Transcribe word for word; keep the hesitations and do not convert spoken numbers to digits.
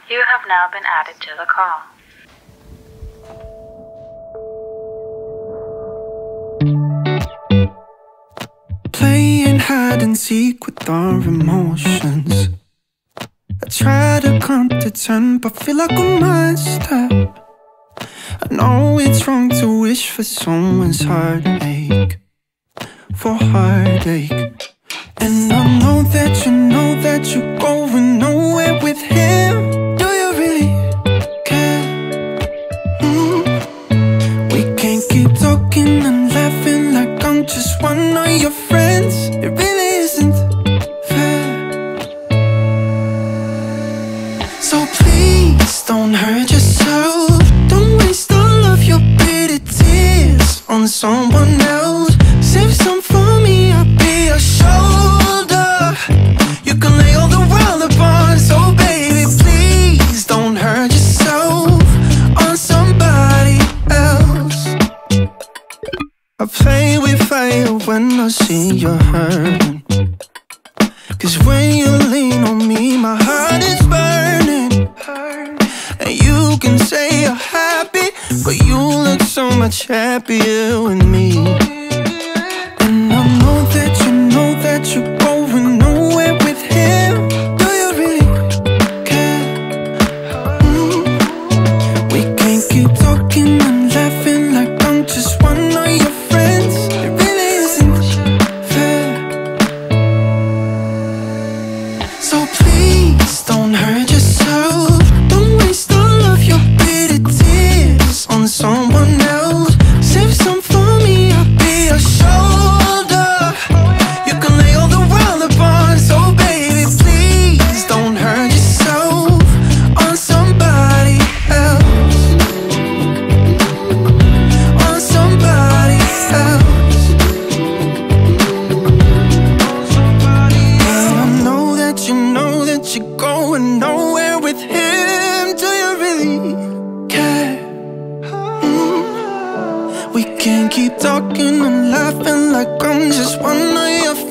You have now been added to the call. Playing hide and seek with our emotions. I try to come to ten, but feel like a master. I know it's wrong to wish for someone's heartache, for heartache. And I know that you know that you're going nowhere with him. Do you really care? Mm. We can't keep talking and laughing like I'm just one of your friends. It really isn't fair. So please don't hurt yourself. Don't waste all of your bitter tears on someone else. Save some for me, I'll be your shoulder. You can lay all the world upon. So baby, please don't hurt yourself on somebody else. I play with fire when I see you're hurting. Cause when you lean on me, my heart is burning. And you can say you're happy, but you look so much happier with me. And I know that you know that you're going nowhere with him. Do you really care? Mm. We can't keep talking and laughing like I'm just one of your friends. It really isn't fair. So please don't hurt yourself. Don't waste all of your bitter tears on someone else. Save some for me, I'll be your shoulder. You can lay all the world upon. So baby, please don't hurt yourself on somebody else. On somebody else. And I know that you know that you're going nowhere with him. Do you really care? Mm. We can't keep talking and laughing like I'm just one of your